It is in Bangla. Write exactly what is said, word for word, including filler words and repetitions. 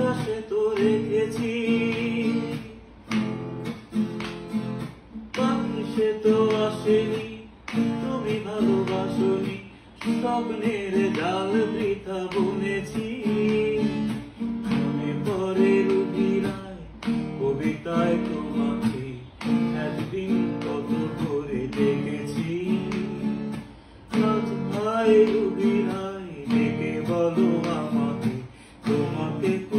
আকাশে তো রেখেছি, পাখি সে তো আসেনি, তুমি ভালোবাসনি, স্বপ্নের জাল বৃথা বুনেছি। মনে পড়ে রুবি রায় কবিতায় তোমাকে একদিন কত করে দেখেছি। আজ ভাই রুবি রায় ডেকে বলো আমাকে, তোমাকে